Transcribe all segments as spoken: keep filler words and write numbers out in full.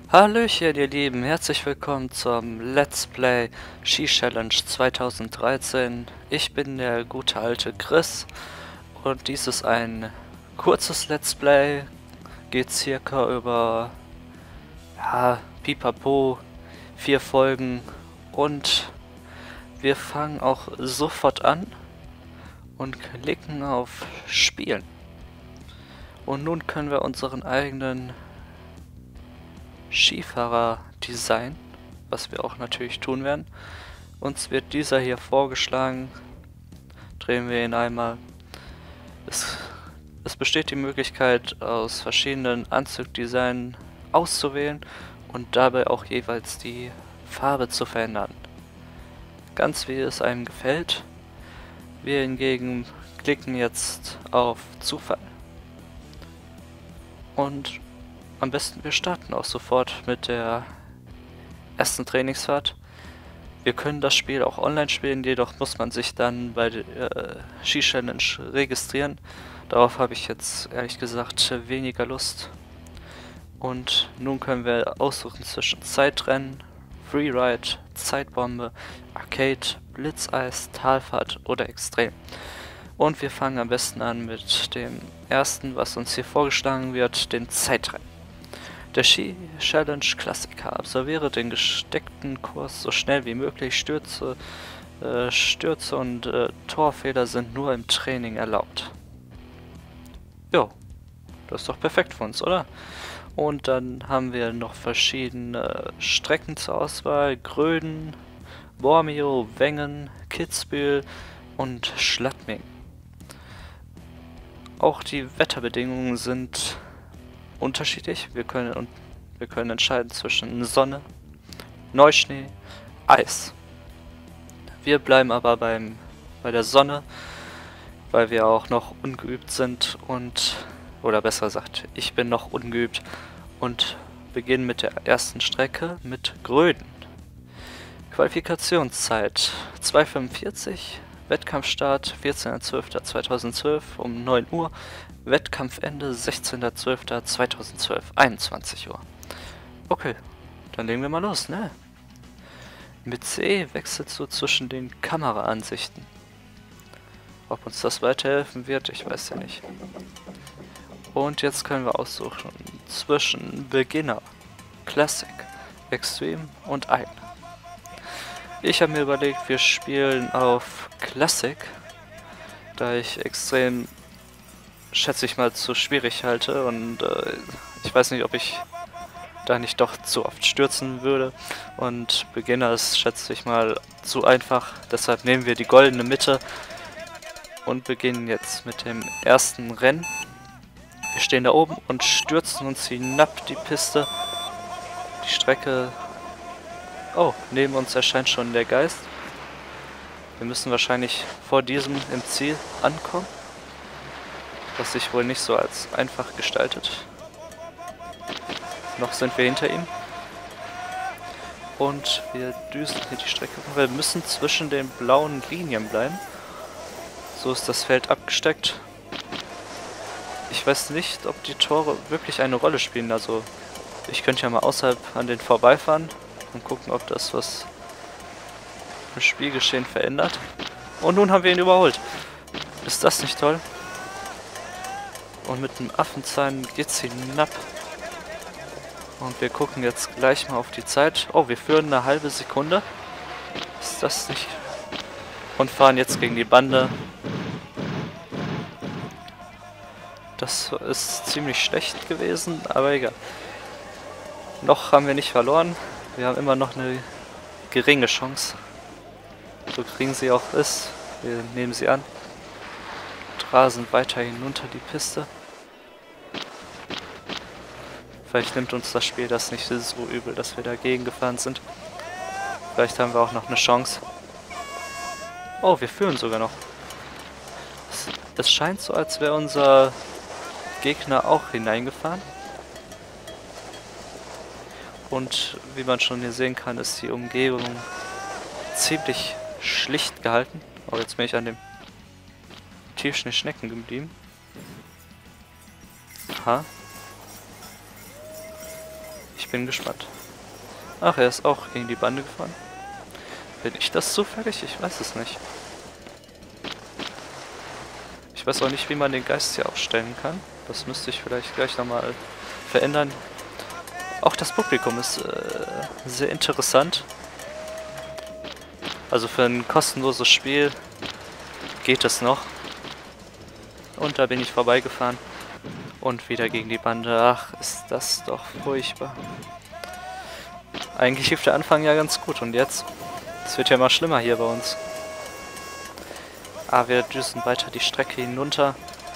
Hallöchen, ihr Lieben, herzlich willkommen zum Let's Play Ski Challenge zweitausenddreizehn. Ich bin der gute alte Chris und dies ist ein kurzes Let's Play, geht circa über, ja, pipapo, vier Folgen und wir fangen auch sofort an und klicken auf Spielen. Und nun können wir unseren eigenen Skifahrer-Design, was wir auch natürlich tun werden. Uns wird dieser hier vorgeschlagen. Drehen wir ihn einmal. Es, es besteht die Möglichkeit, aus verschiedenen Anzugdesignen auszuwählen und dabei auch jeweils die Farbe zu verändern. Ganz wie es einem gefällt. Wir hingegen klicken jetzt auf Zufall. Und am besten wir starten auch sofort mit der ersten Trainingsfahrt. Wir können das Spiel auch online spielen, jedoch muss man sich dann bei der äh, Ski Challenge registrieren. Darauf habe ich jetzt ehrlich gesagt weniger Lust. Und nun können wir aussuchen zwischen Zeitrennen, Freeride, Zeitbombe, Arcade, Blitzeis, Talfahrt oder Extrem. Und wir fangen am besten an mit dem ersten, was uns hier vorgeschlagen wird, den Zeitrennen. Der Ski Challenge Klassiker. Absolviere den gesteckten Kurs so schnell wie möglich. Stürze, äh, Stürze und äh, Torfehler sind nur im Training erlaubt. Jo, das ist doch perfekt für uns, oder? Und dann haben wir noch verschiedene Strecken zur Auswahl. Gröden, Bormio, Wengen, Kitzbühel und Schladming. Auch die Wetterbedingungen sind unterschiedlich. Wir können, und wir können entscheiden zwischen Sonne, Neuschnee, Eis. Wir bleiben aber beim, bei der Sonne, weil wir auch noch ungeübt sind und, oder besser gesagt, ich bin noch ungeübt und beginnen mit der ersten Strecke mit Gröden. Qualifikationszeit zwei fünfundvierzig, Wettkampfstart vierzehnter zwölfter zweitausendzwölf um neun Uhr, Wettkampfende sechzehnter zwölfter zweitausendzwölf, einundzwanzig Uhr. Okay, dann legen wir mal los, ne? Mit C wechselst du zwischen den Kameraansichten. Ob uns das weiterhelfen wird, ich weiß ja nicht. Und jetzt können wir aussuchen zwischen Beginner, Classic, Extreme und ein. Ich habe mir überlegt, wir spielen auf Classic, da ich Extrem, schätze ich mal, zu schwierig halte und äh, ich weiß nicht, ob ich da nicht doch zu oft stürzen würde und Beginner ist, schätze ich mal, zu einfach, deshalb nehmen wir die goldene Mitte und beginnen jetzt mit dem ersten Rennen. Wir stehen da oben und stürzen uns hinab die Piste, die Strecke. Oh, neben uns erscheint schon der Geist. Wir müssen wahrscheinlich vor diesem im Ziel ankommen, was sich wohl nicht so als einfach gestaltet. Noch sind wir hinter ihm. Und wir düsen hier die Strecke. Wir müssen zwischen den blauen Linien bleiben. So ist das Feld abgesteckt. Ich weiß nicht, ob die Tore wirklich eine Rolle spielen. Also ich könnte ja mal außerhalb an den vorbeifahren und gucken, ob das was im Spielgeschehen verändert. Und nun haben wir ihn überholt. Ist das nicht toll? Und mit dem Affenzahn geht's hinab. Und wir gucken jetzt gleich mal auf die Zeit. Oh, wir führen eine halbe Sekunde. Ist das nicht? Und fahren jetzt gegen die Bande. Das ist ziemlich schlecht gewesen, aber egal. Noch haben wir nicht verloren. Wir haben immer noch eine geringe Chance. So gering sie auch ist. Wir nehmen sie an. Rasen weiter hinunter die Piste. Vielleicht nimmt uns das Spiel das nicht so übel, dass wir dagegen gefahren sind. Vielleicht haben wir auch noch eine Chance. Oh, wir führen sogar noch. Es, es scheint so, als wäre unser Gegner auch hineingefahren. Und wie man schon hier sehen kann, ist die Umgebung ziemlich schlicht gehalten. Oh, jetzt bin ich an dem Tierchen Schnecken geblieben. Aha. Ich bin gespannt. Ach, er ist auch gegen die Bande gefahren. Bin ich das zufällig? Ich weiß es nicht. Ich weiß auch nicht, wie man den Geist hier aufstellen kann. Das müsste ich vielleicht gleich nochmal verändern. Auch das Publikum ist äh, sehr interessant. Also für ein kostenloses Spiel geht es noch. Und da bin ich vorbeigefahren. Und wieder gegen die Bande. Ach, ist das doch furchtbar. Eigentlich lief der Anfang ja ganz gut. Und jetzt? Es wird ja immer schlimmer hier bei uns. Ah, wir düsen weiter die Strecke hinunter.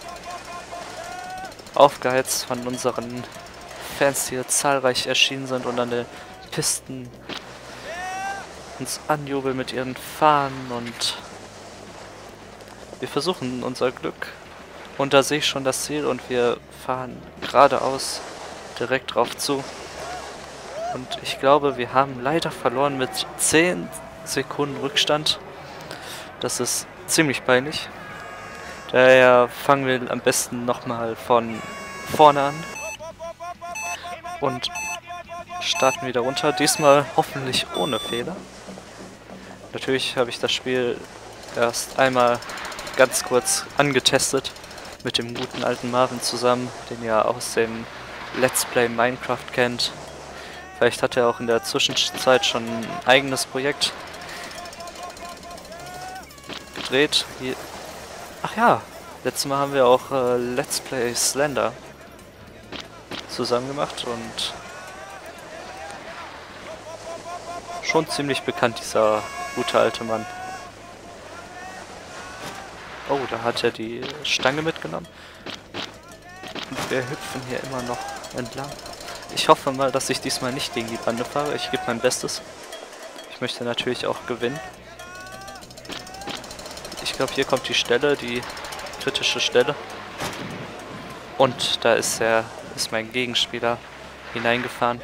Aufgeheizt von unseren Fans, die hier zahlreich erschienen sind und an den Pisten uns anjubeln mit ihren Fahnen, und wir versuchen unser Glück. Und da sehe ich schon das Ziel und wir fahren geradeaus direkt drauf zu. Und ich glaube, wir haben leider verloren mit zehn Sekunden Rückstand. Das ist ziemlich peinlich. Daher fangen wir am besten nochmal von vorne an und starten wieder runter. Diesmal hoffentlich ohne Fehler. Natürlich habe ich das Spiel erst einmal ganz kurz angetestet mit dem guten alten Marvin zusammen, den ihr aus dem Let's Play Minecraft kennt. Vielleicht hat er auch in der Zwischenzeit schon ein eigenes Projekt gedreht. Hier. Ach ja, letztes Mal haben wir auch äh, Let's Play Slender zusammen gemacht und schon ziemlich bekannt, dieser gute alte Mann. Oh, da hat er die Stange mitgenommen. Und wir hüpfen hier immer noch entlang. Ich hoffe mal, dass ich diesmal nicht gegen die Bande fahre. Ich gebe mein Bestes. Ich möchte natürlich auch gewinnen. Ich glaube, hier kommt die Stelle, die kritische Stelle. Und da ist er, ist mein Gegenspieler hineingefahren.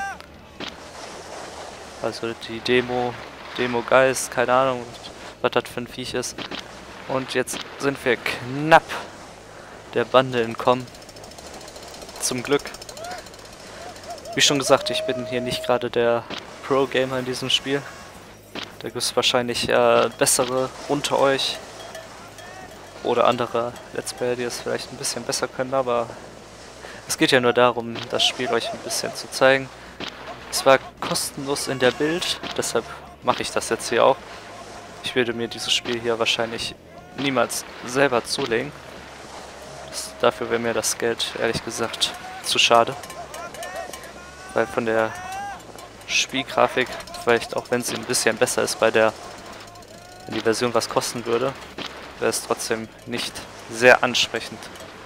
Also die Demo, Demo Geist, keine Ahnung, was das für ein Viech ist. Und jetzt sind wir knapp der Bande entkommen. Zum Glück. Wie schon gesagt, ich bin hier nicht gerade der Pro-Gamer in diesem Spiel. Da gibt es wahrscheinlich äh, bessere unter euch. Oder andere Let's Player, die es vielleicht ein bisschen besser können, aber es geht ja nur darum, das Spiel euch ein bisschen zu zeigen. Es war kostenlos in der Bild, deshalb mache ich das jetzt hier auch. Ich würde mir dieses Spiel hier wahrscheinlich niemals selber zulegen. Das, dafür wäre mir das Geld ehrlich gesagt zu schade. Weil von der Spielgrafik, vielleicht auch wenn sie ein bisschen besser ist bei der, wenn die Version was kosten würde, wäre es trotzdem nicht sehr ansprechend.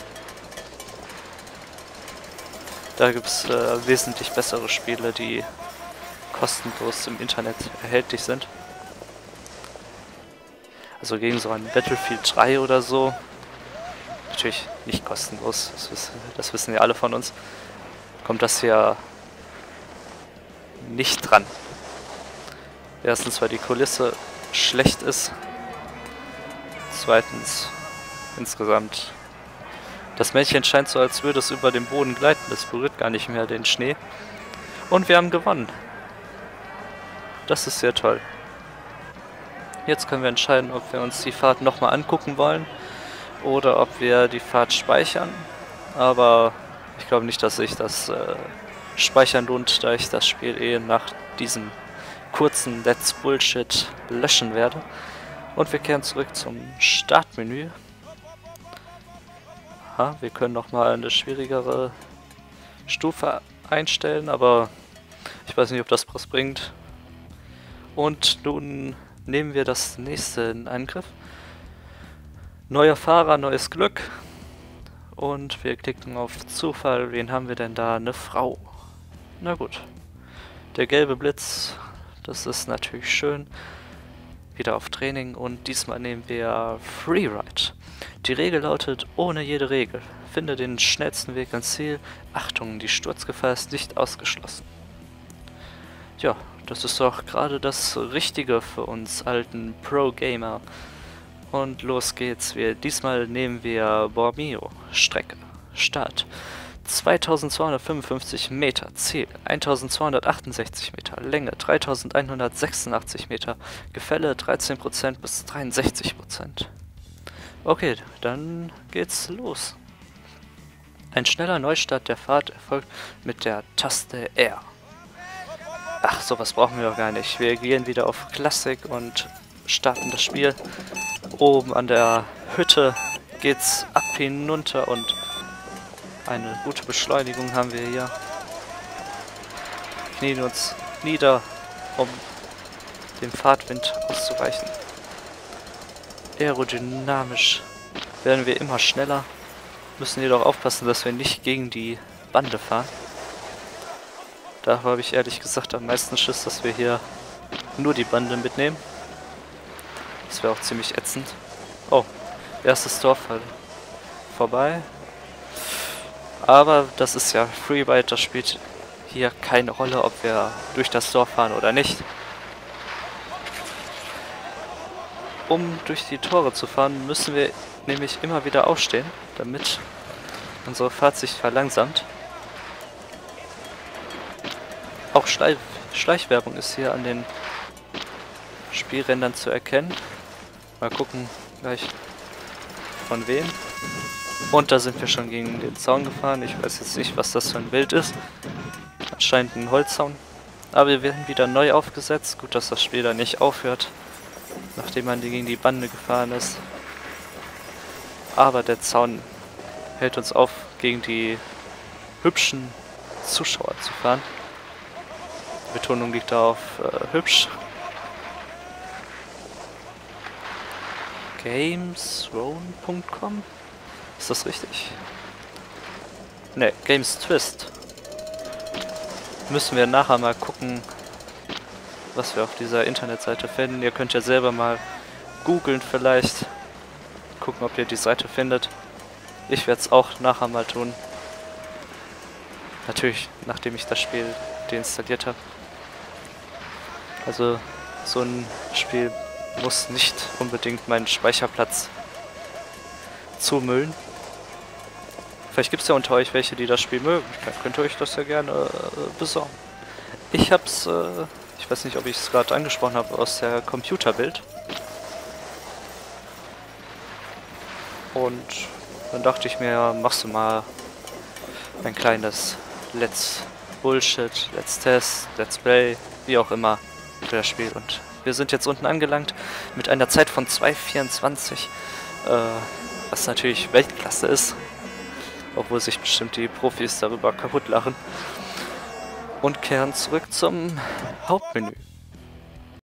Da gibt es äh, wesentlich bessere Spiele, die kostenlos im Internet erhältlich sind. Also gegen so ein Battlefield drei oder so, natürlich nicht kostenlos, das wissen, das wissen ja alle von uns, kommt das hier nicht dran. Erstens, weil die Kulisse schlecht ist. Zweitens, insgesamt, das Männchen scheint so, als würde es über den Boden gleiten. Das berührt gar nicht mehr den Schnee. Und wir haben gewonnen. Das ist sehr toll. Jetzt können wir entscheiden, ob wir uns die Fahrt nochmal angucken wollen oder ob wir die Fahrt speichern. Aber ich glaube nicht, dass sich das äh, Speichern lohnt, da ich das Spiel eh nach diesem kurzen Let's Bullshit löschen werde. Und wir kehren zurück zum Startmenü. Aha, wir können nochmal eine schwierigere Stufe einstellen, aber ich weiß nicht, ob das was bringt. Und nun nehmen wir das nächste in Angriff. Neuer Fahrer, neues Glück. Und wir klicken auf Zufall. Wen haben wir denn da? Eine Frau. Na gut. Der gelbe Blitz, das ist natürlich schön. Wieder auf Training und diesmal nehmen wir Freeride. Die Regel lautet, ohne jede Regel. Finde den schnellsten Weg ans Ziel. Achtung, die Sturzgefahr ist nicht ausgeschlossen. Ja, das ist doch gerade das Richtige für uns alten Pro-Gamer. Und los geht's. Wir, diesmal nehmen wir Bormio. Strecke. Start. zweitausendzweihundertfünfundfünfzig Meter, Ziel eintausendzweihundertachtundsechzig Meter, Länge dreitausendeinhundertsechsundachtzig Meter, Gefälle dreizehn Prozent bis dreiundsechzig Prozent. Okay, dann geht's los. Ein schneller Neustart der Fahrt erfolgt mit der Taste R. Ach, sowas brauchen wir doch gar nicht. Wir gehen wieder auf Klassik und starten das Spiel. Oben an der Hütte geht's ab hinunter und eine gute Beschleunigung haben wir hier. Knien uns nieder, um dem Fahrtwind auszuweichen. Aerodynamisch werden wir immer schneller. Müssen jedoch aufpassen, dass wir nicht gegen die Bande fahren. Da habe ich ehrlich gesagt am meisten Schiss, dass wir hier nur die Bande mitnehmen. Das wäre auch ziemlich ätzend. Oh, erstes Dorf vorbei. Aber das ist ja Freeride, das spielt hier keine Rolle, ob wir durch das Dorf fahren oder nicht. Um durch die Tore zu fahren, müssen wir nämlich immer wieder aufstehen, damit unsere Fahrt sich verlangsamt. Auch Schleich Schleichwerbung ist hier an den Spielrändern zu erkennen. Mal gucken gleich von wem. Und da sind wir schon gegen den Zaun gefahren. Ich weiß jetzt nicht, was das für ein Bild ist. Anscheinend ein Holzzaun. Aber wir werden wieder neu aufgesetzt. Gut, dass das Spiel da nicht aufhört, nachdem man gegen die Bande gefahren ist. Aber der Zaun hält uns auf, gegen die hübschen Zuschauer zu fahren. Die Betonung liegt da auf äh, hübsch. Gamezone punkt com? Ist das richtig? Ne, Games Twist. Müssen wir nachher mal gucken, was wir auf dieser Internetseite finden. Ihr könnt ja selber mal googeln vielleicht. Gucken, ob ihr die Seite findet. Ich werde es auch nachher mal tun. Natürlich, nachdem ich das Spiel deinstalliert habe. Also, so ein Spiel muss nicht unbedingt meinen Speicherplatz zumüllen. Vielleicht gibt es ja unter euch welche, die das Spiel mögen. Dann könnt ihr euch das ja gerne äh, besorgen. Ich hab's, äh, ich weiß nicht, ob ich es gerade angesprochen habe, aus der Computerbild. Und dann dachte ich mir, ja, machst du mal ein kleines Let's Bullshit, Let's Test, Let's Play, wie auch immer, für das Spiel. Und wir sind jetzt unten angelangt mit einer Zeit von zwei vierundzwanzig, äh, was natürlich Weltklasse ist, obwohl sich bestimmt die Profis darüber kaputt lachen. Und kehren zurück zum Hauptmenü.